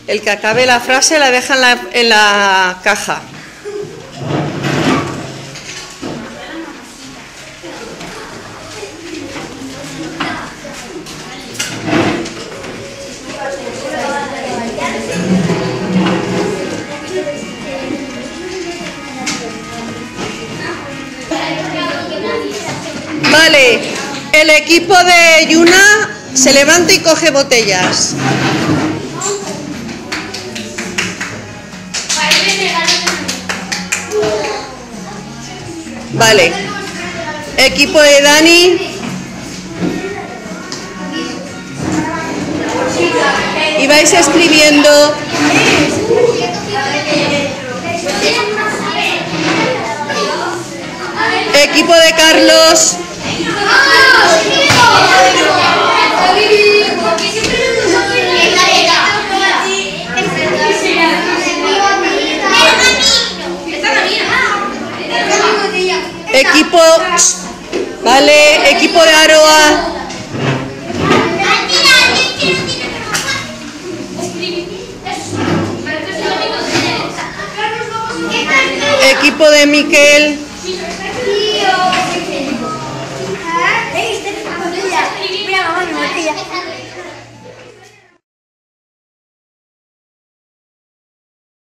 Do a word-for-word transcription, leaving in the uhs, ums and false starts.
El que acabe la frase la deja en la, en la caja. Vale, el equipo de Yuna se levanta y coge botellas. Vale, equipo de Dani. Y vais escribiendo. Equipo de Carlos. Equipo, vale, equipo de Aroa. Equipo de Miquel.